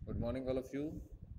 Good morning, all of you.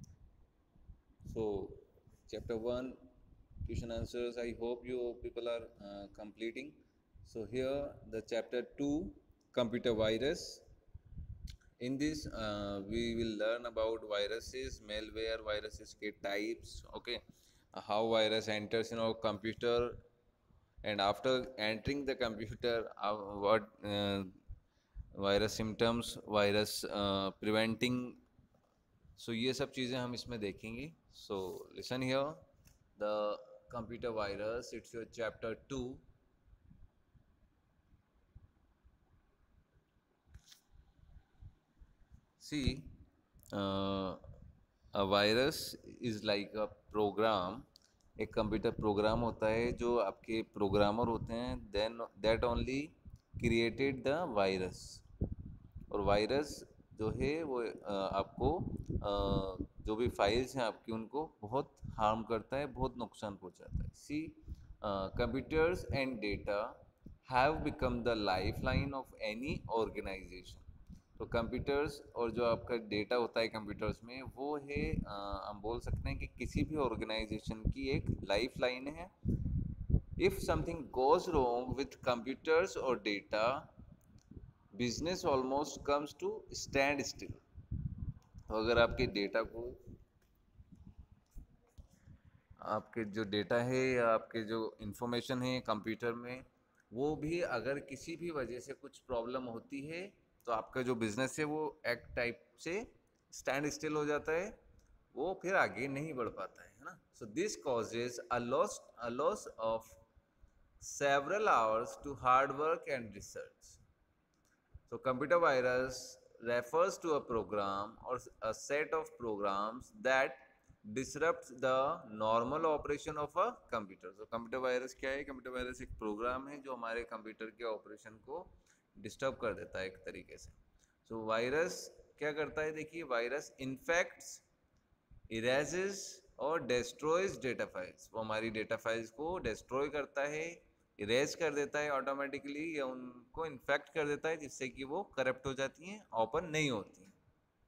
So, chapter 1 question answers. I hope you people are completing. So, here the chapter 2 computer virus. In this, we will learn about viruses, malware, viruses, के types. Okay, how virus enters in our computer, and after entering the computer, what virus symptoms, virus preventing. सो ये सब चीज़ें हम इसमें देखेंगे. So listen here the computer virus. It's your chapter 2. See a virus is like a program. एक computer program होता है जो आपके प्रोग्रामर होते हैं, then that only created the virus. और वायरस जो है वो आपको जो भी फाइल्स हैं आपकी उनको बहुत हार्म करता है, बहुत नुकसान पहुंचाता है. See computers and data have become the life line of any organisation. तो कंप्यूटर्स और जो आपका डेटा होता है कंप्यूटर्स में वो है, हम बोल सकते हैं कि किसी भी ऑर्गेनाइजेशन की एक लाइफ लाइन है. If something goes wrong with computers और data, business almost comes to stand still. तो अगर आपके डेटा को, आपके जो डेटा है या आपके जो इंफॉर्मेशन है कंप्यूटर में, वो भी अगर किसी भी वजह से कुछ प्रॉब्लम होती है तो आपका जो बिजनेस है वो एक टाइप से स्टैंड स्टिल हो जाता है, वो फिर आगे नहीं बढ़ पाता है ना. So this causes a loss of several hours to hard work and research. So computer virus refers to a program or a set of programs that disrupts the normal operation of a computer. So computer virus क्या है? Computer virus एक programme है जो हमारे computer के operation को disturb कर देता है एक तरीके से. So वायरस क्या करता है? देखिए, वायरस इन्फेक्ट्स, इरेजेस और डिस्ट्रॉयज डेटा फाइल्स. वो हमारी डेटा फाइल्स को डिस्ट्रॉय करता है, इरेज कर देता है ऑटोमेटिकली, या उनको इन्फेक्ट कर देता है जिससे कि वो करप्ट हो जाती हैं, ओपन नहीं होती हैं.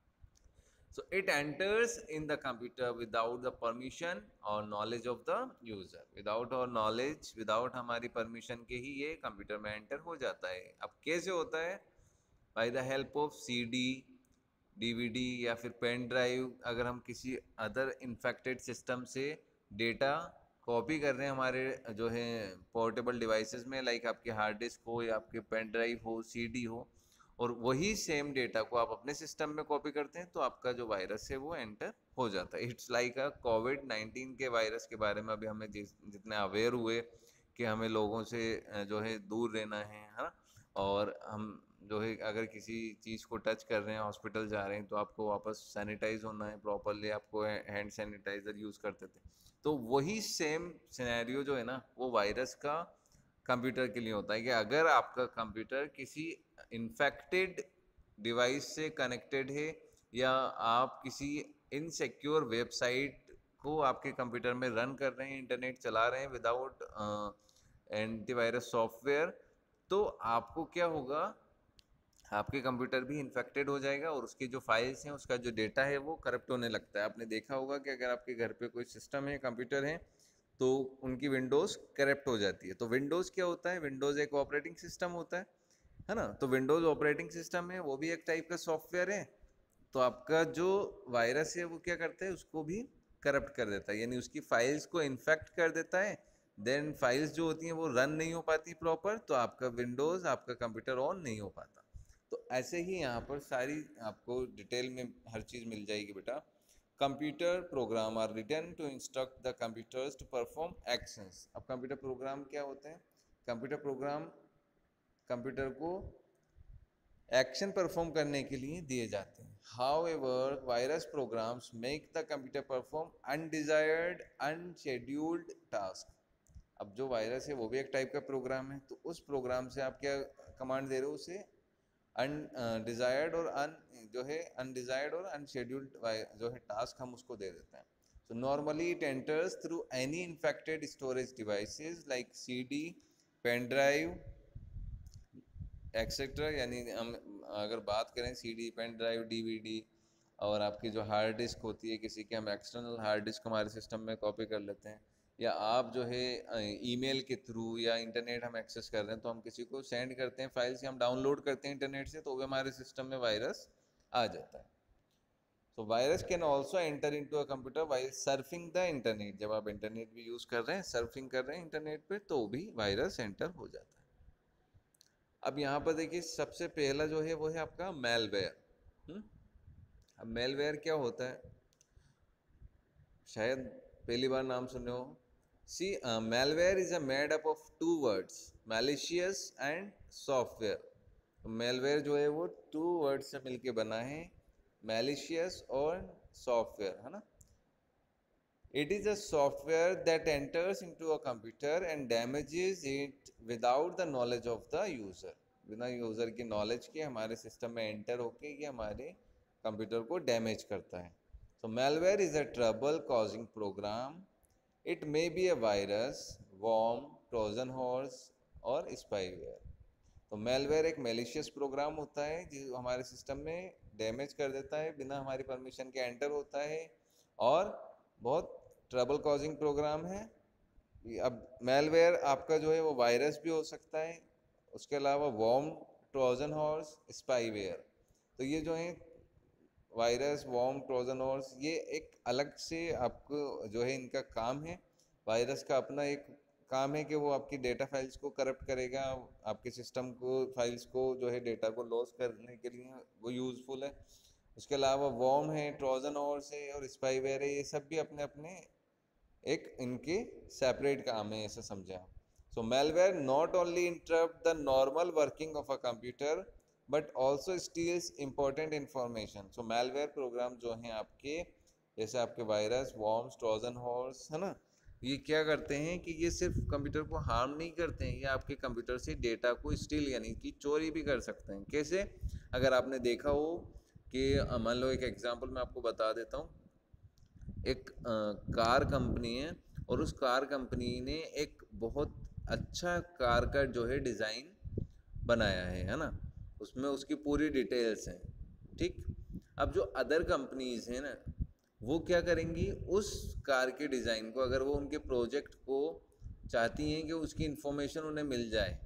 So it enters in the computer without the permission और knowledge of the user. Without और नॉलेज, विदाउट हमारी परमिशन के ही ये कंप्यूटर में एंटर हो जाता है. अब कैसे होता है? By the help of CD, DVD या फिर पेन ड्राइव. अगर हम किसी अदर इन्फेक्टेड सिस्टम से डेटा कॉपी कर रहे हैं हमारे जो है पोर्टेबल डिवाइसेस में, लाइक आपके हार्ड डिस्क हो या आपके पेन ड्राइव हो, सीडी हो, और वही सेम डेटा को आप अपने सिस्टम में कॉपी करते हैं तो आपका जो वायरस है वो एंटर हो जाता है. इट्स लाइक अ कोविड-19 के वायरस के बारे में अभी हमें जितने अवेयर हुए कि हमें लोगों से जो है दूर रहना है ना. और हम जो है अगर किसी चीज़ को टच कर रहे हैं, हॉस्पिटल जा रहे हैं, तो आपको वापस सैनिटाइज होना है प्रॉपरली, आपको हैंड सैनिटाइज़र यूज़ करते थे. तो वही सेम सिनेरियो जो है ना वो वायरस का कंप्यूटर के लिए होता है कि अगर आपका कंप्यूटर किसी इन्फेक्टेड डिवाइस से कनेक्टेड है या आप किसी इनसिक्योर वेबसाइट को आपके कंप्यूटर में रन कर रहे हैं, इंटरनेट चला रहे हैं विदाउट एंटीवायरस सॉफ्टवेयर, तो आपको क्या होगा? आपके कंप्यूटर भी इन्फेक्टेड हो जाएगा और उसकी जो फाइल्स हैं, उसका जो डेटा है वो करप्ट होने लगता है. आपने देखा होगा कि अगर आपके घर पे कोई सिस्टम है, कंप्यूटर है, तो उनकी विंडोज़ करप्ट हो जाती है. तो विंडोज़ क्या होता है? विंडोज़ एक ऑपरेटिंग सिस्टम होता है ना. तो विंडोज़ ऑपरेटिंग सिस्टम है, वो भी एक टाइप का सॉफ्टवेयर है. तो आपका जो वायरस है वो क्या करता है? उसको भी करप्ट कर देता है, यानी उसकी फाइल्स को इन्फेक्ट कर देता है. देन फाइल्स जो होती हैं वो रन नहीं हो पाती प्रॉपर, तो आपका विंडोज़, आपका कंप्यूटर ऑन नहीं हो पाता. तो ऐसे ही यहाँ पर सारी आपको डिटेल में हर चीज़ मिल जाएगी बेटा. Computer program are written to instruct the computers to perform actions. अब कंप्यूटर प्रोग्राम क्या होते हैं? कंप्यूटर प्रोग्राम कंप्यूटर को एक्शन परफॉर्म करने के लिए दिए जाते हैं. However virus programs make the computer perform undesired unscheduled task. अब जो वायरस है वो भी एक टाइप का प्रोग्राम है, तो उस प्रोग्राम से आप क्या कमांड दे रहे हो? उसे अनडिजायर्ड और जो है अनडिजायर्ड और अनशेड्यूल्ड जो है टास्क हम उसको दे देते हैं. So normally it enters through any infected storage devices like CD, pen drive etcetera. यानी हम अगर बात करें सीडी, पेन ड्राइव, डीवीडी और आपकी जो हार्ड डिस्क होती है किसी की, हम एक्सटर्नल हार्ड डिस्क हमारे सिस्टम में कॉपी कर लेते हैं, या आप जो है ईमेल के थ्रू या इंटरनेट हम एक्सेस कर रहे हैं तो हम किसी को सेंड करते हैं फाइल्स, या हम डाउनलोड करते हैं इंटरनेट से, तो वो हमारे सिस्टम में वायरस आ जाता है। तो virus can also enter into a computer while surfing the internet. जब आप इंटरनेट भी यूज़ कर रहे हैं, सर्फिंग कर रहे हैं इंटरनेट पे, तो भी वायरस एंटर हो जाता है। अब यहाँ पर देखिए सबसे पहला जो है वो है आपका मेलवेयर। अब मेलवेयर क्या होता है, शायद पहली बार नाम सुने हो। See malware is a made up of two words, malicious and software. Malware जो है वो टू वर्ड से मिलके बना है, मैलिशियस और सॉफ्टवेयर, है ना। It is a software that enters into a computer and damages it without the knowledge of the user। बिना यूज़र की नॉलेज के हमारे सिस्टम में एंटर होके ये हमारे कंप्यूटर को डैमेज करता है। So malware is a trouble causing program। It may be a virus, worm, Trojan horse और spyware। तो मेलवेयर एक मेलिशियस प्रोग्राम होता है जो हमारे सिस्टम में डैमेज कर देता है, बिना हमारी परमिशन के एंटर होता है, और बहुत ट्रबल कॉजिंग प्रोग्राम है। अब मेलवेयर आपका जो है वो वायरस भी हो सकता है, उसके अलावा वॉर्म, ट्रोजन हॉर्स, स्पाईवेयर। तो ये जो है वायरस, वॉर्म, ट्रोजन हॉर्स, ये एक अलग से आपको जो है इनका काम है। वायरस का अपना एक काम है कि वो आपकी डेटा फाइल्स को करप्ट करेगा, आपके सिस्टम को, फाइल्स को जो है डेटा को लॉस करने के लिए वो यूज़फुल है। उसके अलावा वॉर्म है, ट्रोजन हॉर्स है और स्पाईवेयर है, ये सब भी अपने अपने एक इनके सेपरेट काम है, ऐसा समझे आप। So malware not only interrupt the normal working of a computer but also steals important information. So malware program जो हैं आपके, जैसे आपके वायरस, वॉर्म्स, ट्रोजन हॉर्स, है ना, ये क्या करते हैं कि ये सिर्फ कंप्यूटर को हार्म नहीं करते हैं, ये आपके कंप्यूटर से डेटा को स्टील यानी कि चोरी भी कर सकते हैं। कैसे? अगर आपने देखा हो कि मान लो एक एग्जांपल मैं आपको बता देता हूँ। एक कार कंपनी है और उस कार कंपनी ने एक बहुत अच्छा कार का जो है डिज़ाइन बनाया है ना, उसमें उसकी पूरी डिटेल्स हैं, ठीक। अब जो अदर कंपनीज हैं ना, वो क्या करेंगी, उस कार के डिज़ाइन को, अगर वो उनके प्रोजेक्ट को चाहती हैं कि उसकी इन्फॉर्मेशन उन्हें मिल जाए,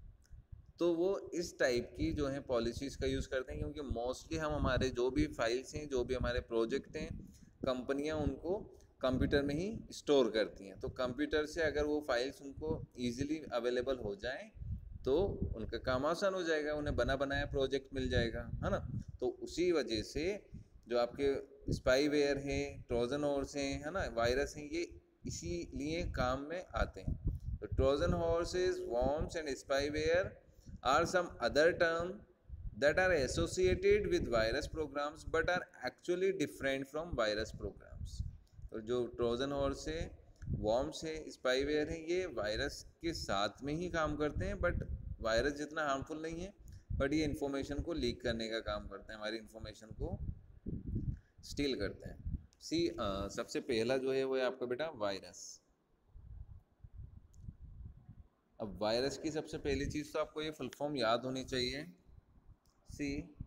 तो वो इस टाइप की जो है पॉलिसीज़ का यूज़ करते हैं, क्योंकि मोस्टली हम हमारे जो भी फाइल्स हैं, जो भी हमारे प्रोजेक्ट हैं, कंपनियां उनको कंप्यूटर में ही स्टोर करती हैं। तो कंप्यूटर से अगर वो फाइल्स उनको ईजिली अवेलेबल हो जाए तो उनका काम आसान हो जाएगा, उन्हें बना बनाया प्रोजेक्ट मिल जाएगा, है ना। तो उसी वजह से जो आपके स्पाईवेयर हैं, ट्रोजन हॉर्स हैं, है ना, वायरस हैं, ये इसीलिए काम में आते हैं। तो Trojan horses, worms and spyware are some other term that are associated with virus programs but are actually different from virus programs। तो जो ट्रोजन हॉर्स है, वॉर्म्स है, स्पाईवेयर है, ये वायरस के साथ में ही काम करते हैं, बट वायरस जितना हार्मफुल नहीं है, बट ये इन्फॉर्मेशन को लीक करने का काम करते हैं, हमारी इन्फॉर्मेशन को स्टील करते हैं। सी सबसे पहला जो है वो है आपका बेटा वायरस। अब वायरस की सबसे पहली चीज़ तो आपको ये फुल फॉर्म याद होनी चाहिए। See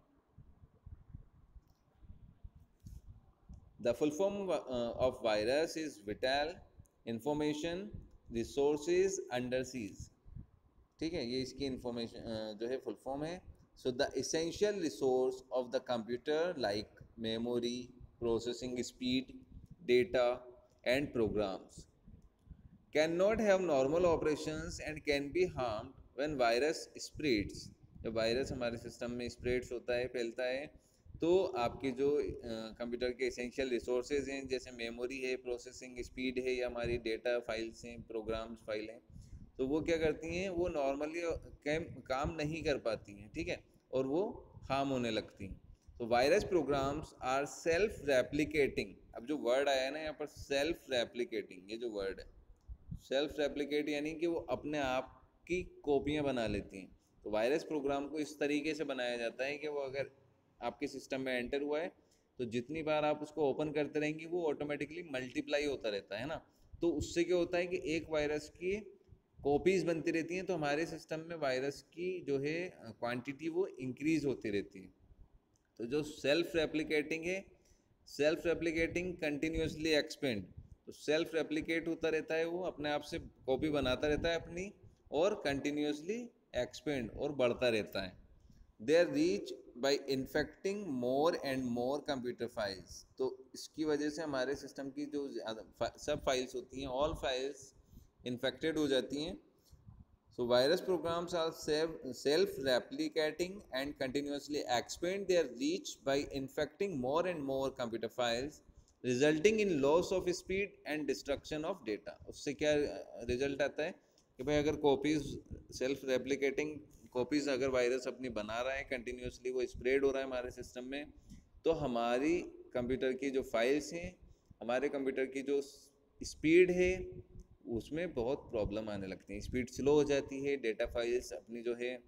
the full form of virus is vital information resources under siege. ठीक है, ये इसकी इंफॉर्मेशन जो है फुल फॉर्म है। So the essential resource of the computer like memory, processing speed, data and programs cannot have normal operations and can be harmed when virus spreads। जब virus हमारे system में स्प्रेड्स होता है, फैलता है, तो आपके जो कंप्यूटर के एसेंशियल रिसोर्सेज हैं, जैसे मेमोरी है, प्रोसेसिंग स्पीड है, या हमारी डेटा फाइल्स हैं, प्रोग्राम्स फाइल हैं, तो वो क्या करती हैं, वो नॉर्मली काम नहीं कर पाती हैं, ठीक है, और वो हार्म होने लगती हैं। तो virus programs are self replicating. अब जो वर्ड आया है ना यहाँ पर, सेल्फ रेप्लिकेटिंग, ये जो वर्ड है सेल्फ रेप्लिकेट, यानी कि वो अपने आप की कॉपियां बना लेती हैं। तो वायरस प्रोग्राम को इस तरीके से बनाया जाता है कि वो अगर आपके सिस्टम में एंटर हुआ है तो जितनी बार आप उसको ओपन करते रहेंगे वो ऑटोमेटिकली मल्टीप्लाई होता रहता है ना। तो उससे क्या होता है कि एक वायरस की कॉपीज़ बनती रहती हैं, तो हमारे सिस्टम में वायरस की जो है क्वांटिटी वो इंक्रीज़ होती रहती है। तो जो सेल्फ रेप्लिकेटिंग है, सेल्फ रेप्लिकेटिंग कंटिन्यूसली एक्सपेंड, तो सेल्फ रेप्लिकेट होता रहता है, वो अपने आप से कॉपी बनाता रहता है अपनी, और कंटिन्यूसली एक्सपेंड और बढ़ता रहता है। They are reach by infecting more and more computer files, तो इसकी वजह से हमारे सिस्टम की जो सब फाइल्स होती हैं, ऑल फाइल्स इन्फेक्टेड हो जाती हैं। So virus programs are self-replicating and continuously expand their reach by infecting more and more computer files, resulting in loss of speed and destruction of data. उससे क्या रिजल्ट आता है कि भाई अगर कॉपीज सेल्फ रेप्लिकेटिंग कॉपीज अगर virus अपनी बना रहा है, कंटिन्यूसली वो स्प्रेड हो रहा है हमारे सिस्टम में, तो हमारी कंप्यूटर की जो फाइल्स हैं, हमारे कंप्यूटर की जो स्पीड है, उसमें बहुत प्रॉब्लम आने लगती है, स्पीड स्लो हो जाती है, डेटा फाइल्स अपनी जो है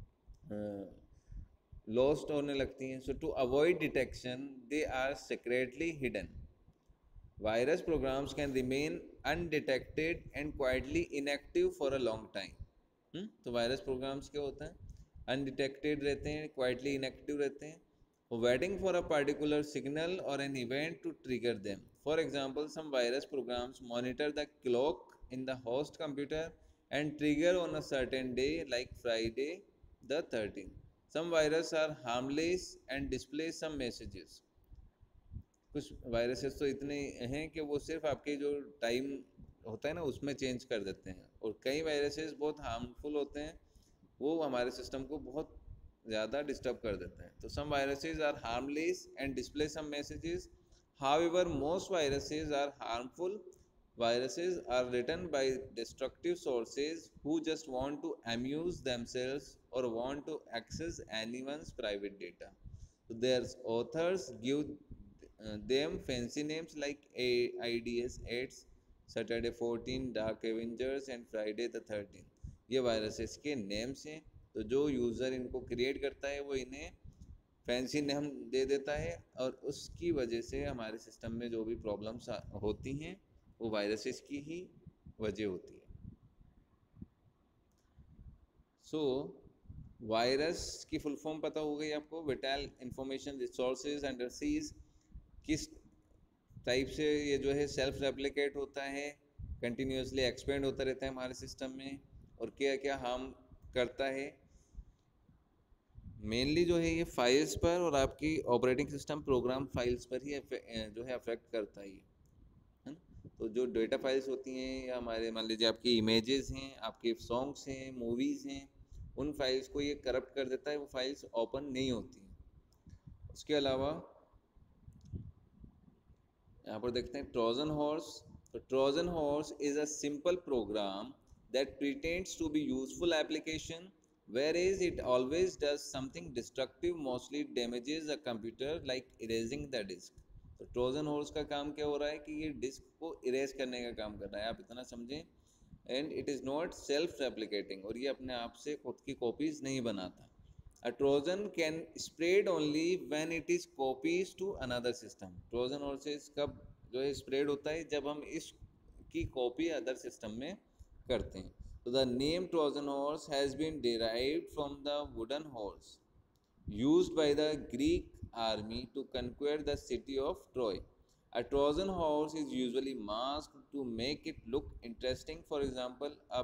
लॉस्ट होने लगती हैं। So to avoid detection they are secretly hidden. Virus programs can remain undetected and quietly inactive for a long time. तो वायरस प्रोग्राम्स क्या होता है, अनडिटेक्टेड रहते हैं, क्वाइटली इनएक्टिव रहते हैं, waiting for a particular signal or an event to trigger them. For example, some virus programs monitor the clock in the host computer and trigger on a certain day like Friday the 13th. Some viruses are harmless and display some messages. कुछ viruses तो इतने हैं कि वो सिर्फ आपके जो time होता है ना उसमें चेंज कर देते हैं, और कई वायरसेस बहुत हार्मफुल होते हैं, वो हमारे सिस्टम को बहुत ज़्यादा डिस्टर्ब कर देते हैं। तो some viruses are harmless and display some messages, however most viruses are harmful. Viruses are written by destructive sources who just want to amuse themselves or want to access anyone's private data. So their authors give them fancy names like AIDS 8, Saturday 14, Dark Avengers and Friday the 13th. ये viruses के names हैं, तो जो user इनको create करता है वो इन्हें फैंसी नेम दे देता है, और उसकी वजह से हमारे सिस्टम में जो भी प्रॉब्लम्स होती हैं वो वायरसेस की ही वजह होती है। सो वायरस की फुल फॉर्म पता हो गई आपको, विटाइल इंफॉर्मेशन रिसोर्सेज अंडरसीज, किस टाइप से ये जो है सेल्फ रेप्लिकेट होता है, कंटिन्यूसली एक्सपेंड होता रहता है हमारे सिस्टम में, और क्या क्या हार्म करता है। मेनली जो है ये फाइल्स पर और आपकी ऑपरेटिंग सिस्टम प्रोग्राम फाइल्स पर ही जो है अफेक्ट करता है ना। तो जो डेटा फाइल्स होती हैं, या हमारे मान लीजिए आपकी इमेजेस हैं, आपके सॉन्ग्स हैं, मूवीज़ हैं, उन फाइल्स को ये करप्ट कर देता है, वो फाइल्स ओपन नहीं होती हैं। उसके अलावा यहाँ पर देखते हैं ट्रोजन हॉर्स। तो Trojan horse is a simple program that pretends to be useful application, whereas it always does something destructive, mostly damages a computer like erasing the disk. तो ट्रोजन हॉर्स का काम क्या हो रहा है कि ये डिस्क को इरेज करने का काम कर रहा है, आप इतना समझें। And it is not self replicating, और ये अपने आप से खुद की कॉपीज नहीं बनाता। A Trojan can spread only when it is copies to another system. Trojan horses कब जो है स्प्रेड होता है, जब हम इसकी कॉपी अदर सिस्टम में करते हैं। So the name Trojan horse has been derived from the wooden horse used by the Greek army to conquer the city of Troy. A Trojan horse is usually masked to make it look interesting. For example, a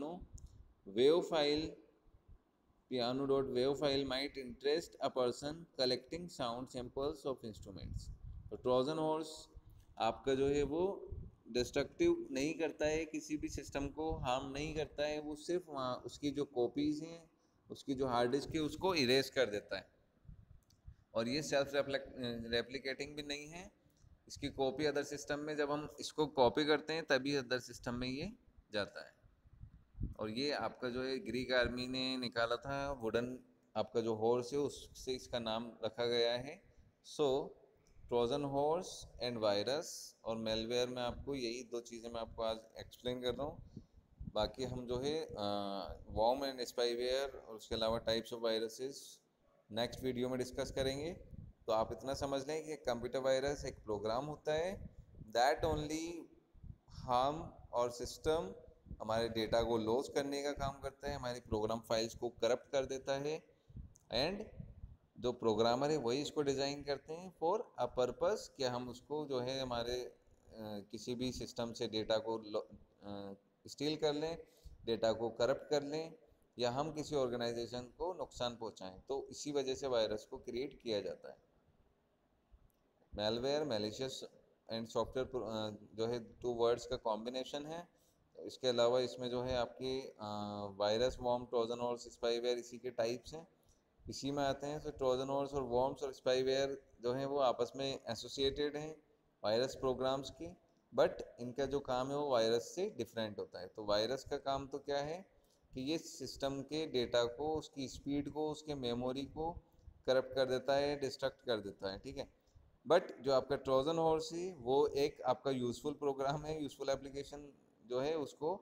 piano.wave file might interest a person collecting sound samples of instruments. तो Trojan horse आपका जो है वो destructive नहीं करता है, किसी भी सिस्टम को हार्म नहीं करता है, वो सिर्फ वहाँ उसकी जो कॉपीज़ हैं, उसकी जो हार्ड डिस्क है उसको इरेज कर देता है। और ये सेल्फ रेप्लिकेटिंग भी नहीं है, इसकी कॉपी अदर सिस्टम में जब हम इसको कॉपी करते हैं तभी अदर सिस्टम में ये जाता है। और ये आपका जो है ग्रीक आर्मी ने निकाला था, वुडन आपका जो हॉर्स है उससे इसका नाम रखा गया है। So Trojan horse and virus और मेलवेयर में आपको यही दो चीज़ें मैं आपको आज एक्सप्लेन कर रहा हूँ। बाकी हम जो है वॉर्म एंड स्पाईवेयर और उसके अलावा types of viruses next video में डिस्कस करेंगे। तो आप इतना समझ लें कि कंप्यूटर वायरस एक प्रोग्राम होता है दैट ओनली हार्म और सिस्टम, हमारे डेटा को लॉस करने का काम करता है, हमारी प्रोग्राम फाइल्स को करप्ट कर देता है, एंड जो प्रोग्रामर है वही इसको डिज़ाइन करते हैं फॉर अ पर्पस कि हम उसको जो है हमारे किसी भी सिस्टम से डेटा को स्टील कर लें, डेटा को करप्ट कर लें, या हम किसी ऑर्गेनाइजेशन को नुकसान पहुंचाएं। तो इसी वजह से वायरस को क्रिएट किया जाता है। मेलवेयर, मैलिशियस एंड सॉफ्टवेयर जो है 2 वर्ड्स का कॉम्बिनेशन है। इसके अलावा इसमें जो है आपकी virus, worm, Trojan horse, spyware इसी के टाइप्स हैं, इसी में आते हैं। तो ट्रोजन हॉर्स और वॉर्म्स और स्पाईवेयर जो हैं वो आपस में एसोसिएटेड हैं वायरस प्रोग्राम्स की, बट इनका जो काम है वो वायरस से डिफरेंट होता है। तो वायरस का काम तो क्या है कि ये सिस्टम के डेटा को, उसकी स्पीड को, उसके मेमोरी को करप्ट कर देता है, डिस्ट्रक्ट कर देता है, ठीक है। बट जो आपका ट्रोजन हॉर्स है वो एक आपका यूज़फुल प्रोग्राम है, यूज़फुल एप्लीकेशन जो है उसको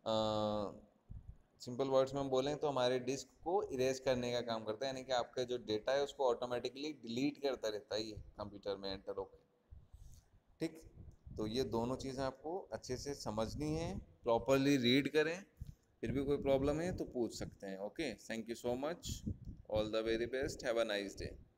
सिंपल वर्ड्स में हम बोलें तो हमारे डिस्क को इरेज करने का काम करता है, यानी कि आपका जो डेटा है उसको ऑटोमेटिकली डिलीट करता रहता है ये कंप्यूटर में एंटर होकर, ठीक। तो ये दोनों चीज़ें आपको अच्छे से समझनी है, प्रॉपरली रीड करें। फिर भी कोई प्रॉब्लम है तो पूछ सकते हैं। Okay, thank you so much, all the very best, have a nice day.